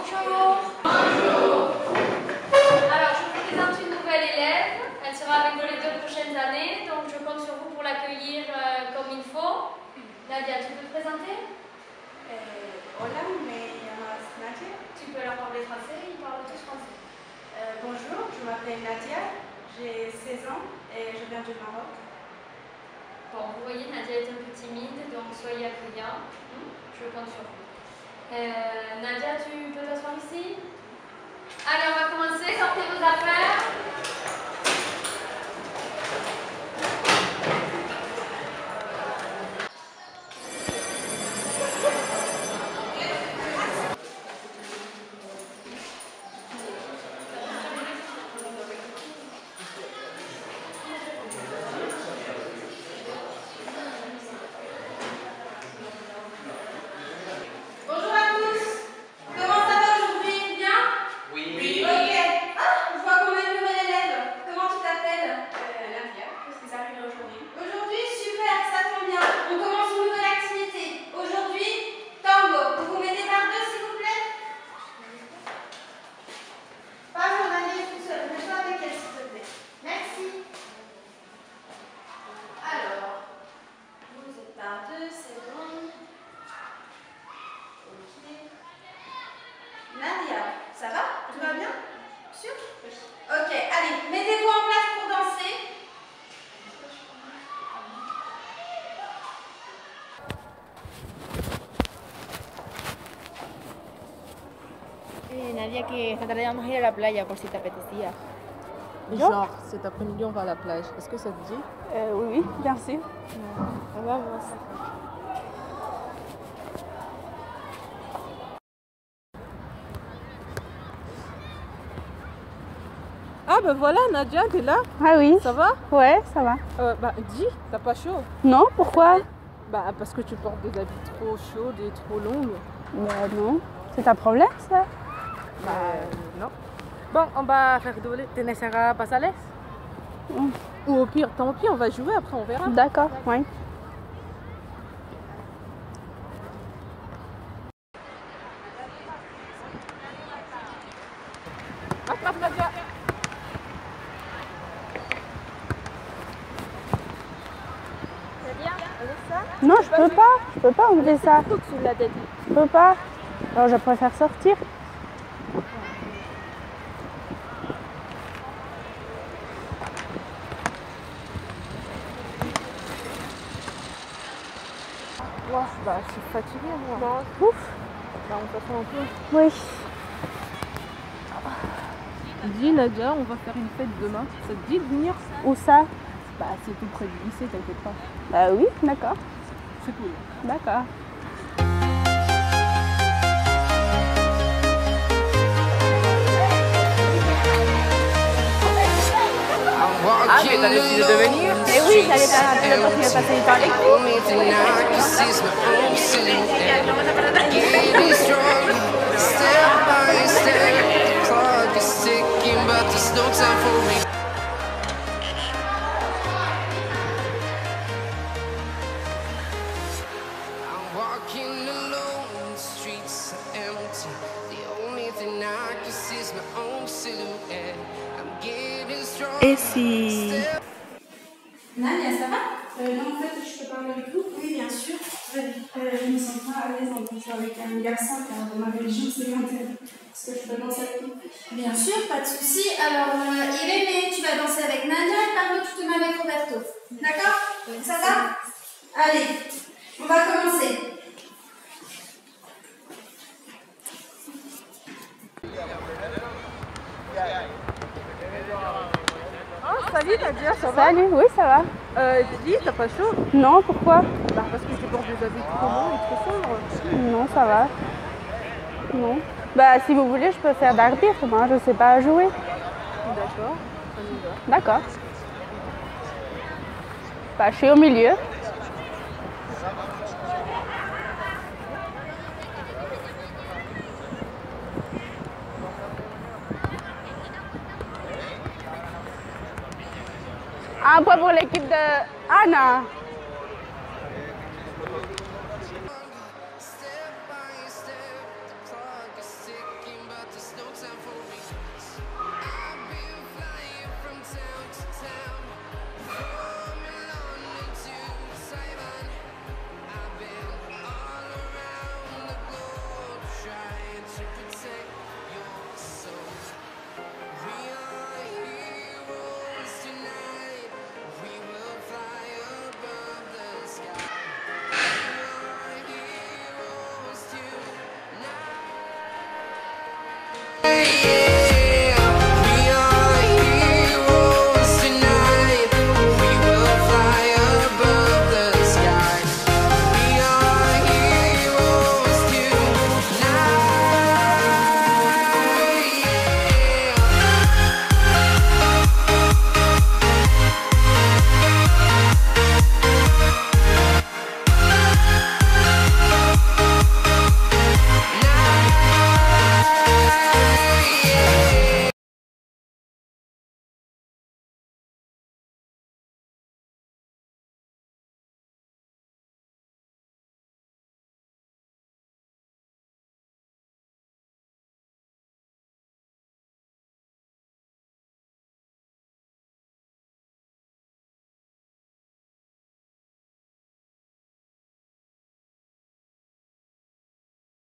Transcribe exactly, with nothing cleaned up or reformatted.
Bonjour. Bonjour. Alors, je vous présente une nouvelle élève. Elle sera avec nous les deux prochaines années, donc je compte sur vous pour l'accueillir euh, comme il faut. Nadia, tu peux te présenter? euh, Hola, me llamas Nadia. Tu peux leur parler français, ils parlent tous français. Euh, bonjour, je m'appelle Nadia, j'ai seize ans et je viens du Maroc. Bon, vous voyez, Nadia est un peu timide, donc soyez accueillants. Je compte sur vous. Euh, Nadia, tu peux t'asseoir ici? Allez, on va commencer. Sortez vos affaires. Nadia, ça va? Tout va bien? Sûr? Oui. Ok, allez, mettez-vous en place pour danser. Eh, Nadia, que esta tarde vamos a ir a la playa por si te apetecía. Genre, cet après-midi, on va à la plage. Est-ce que ça te dit? Euh, oui, bien sûr. Vamos. Ah ben voilà, Nadia, t'es là? Ah oui. Ça va? Ouais, ça va. euh, Bah dis, t'as pas chaud? Non, pourquoi? Bah parce que tu portes des habits trop chaudes et trop longues. Bah non. C'est un problème, ça? Bah euh, non. Bon, on va faire doler. ¿Tienes pasales? Mm. Ou au pire, tant pis, on va jouer, après on verra. D'accord, oui. Attrape, Nadia. Non, je peux pas. Je peux pas enlever ça. Sous la tête. Je peux pas. Alors, je préfère sortir. Wow, bah je suis fatiguée moi. Ouf. Bah on s'attend un peu. Oui. Dis Nadia, on va faire une fête demain. Ça te dit de venir? Où ça? Bah c'est tout près du lycée, t'inquiète pas. Bah oui, d'accord. C'est cool. D'accord. Ah mais t'as décidé de venir? Eh oui, j'allais faire un peu de passer du temps avec Et si... Nadia, ça va? euh, Non, en fait, je peux parler avec vous? Oui, bien sûr. Euh, je ne me sens pas à l'aise en dansant avec un garçon, car dans ma religion, c'est l'interdit. Est-ce que je peux danser avec vous? Bien sûr, pas de souci. Alors, euh, Irénée, tu vas danser avec Nadia et Pablo, tu te mets avec Roberto. D'accord? Ça va? Allez, on va commencer. Ah salut Nadia, ça va? Salut, oui, ça va. Euh, dis, t'as pas chaud? Non, pourquoi? Bah parce que tu portes des habits trop longs et trop sombres. Non, ça va. Non. Bah, si vous voulez, je peux faire d'arbitre. Moi, je sais pas jouer. D'accord, on y va. D'accord. Bah, je suis au milieu. Un point pour l'équipe de Anna.